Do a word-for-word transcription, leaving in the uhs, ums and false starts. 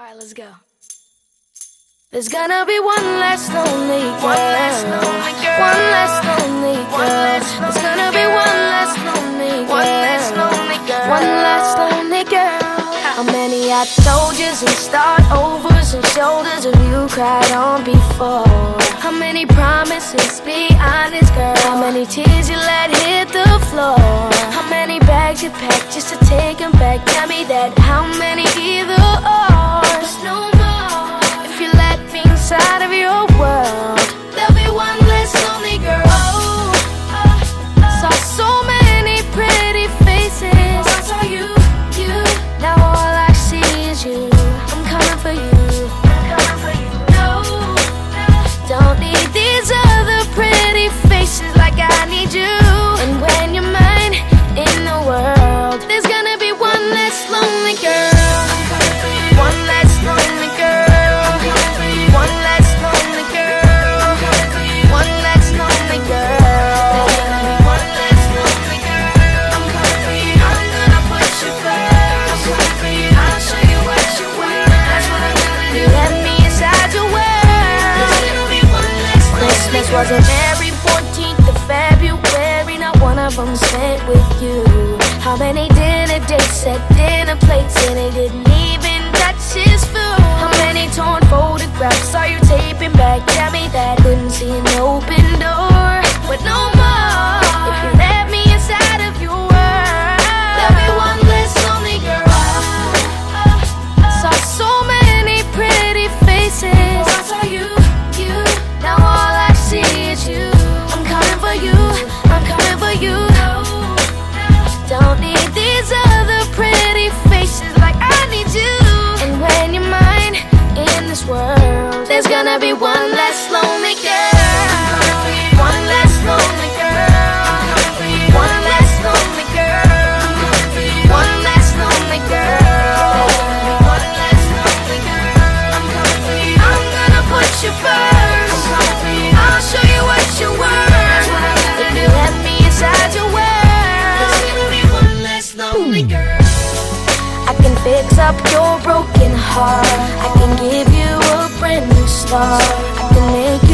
Alright, let's go. There's gonna be one less lonely girl. One less lonely girl. One less lonely girl. There's gonna be one less lonely girl. One less lonely girl. One less lonely girl. How many I told yous and start overs and shoulders have you cried on before? How many promises, be honest girl? How many tears you let hit the floor? How many bags you packed just to take them back? Tell me that. How many either or's? No more. If you let me inside of your world, there'll be one less lonely girl. Oh, uh, uh, saw so many pretty faces. I saw you, you. Now all I see is you. I'm coming for you. I'm coming for you. No, no, don't need these other pretty faces like I need you. And when you're mine in the world, there's gonna be one less lonely girl. One less lonely girl. One less lonely girl. One less lonely girl. One less lonely girl. I'm gonna put you first. I'll show you what you want. That's what I'm gonna do. Let me inside your world. There's gonna be one less lonely girl. Christmas wasn't every fourteenth of February. Not one of them spent with you. How many dinner dates at dinner plates and they didn't even touch his food? How many torn photographs are you taping back? Tell me that. Couldn't see an open door, but no more. If you let me inside of your world, there'll be one less lonely girl. Saw so many pretty faces. I saw you, you. Now all I see is you. I'm coming for you. I'm coming for you. Don't need these other pretty faces like I need you. And when you're mine in this world, there's gonna be one less lonely girl. One less lonely girl. One less lonely girl. One less lonely girl. One less lonely girl. I'm gonna put you first. I'll show you what you're worth. If you let me inside your world, lonely girl. I can fix up your broken heart. I can give you a brand new start. I can make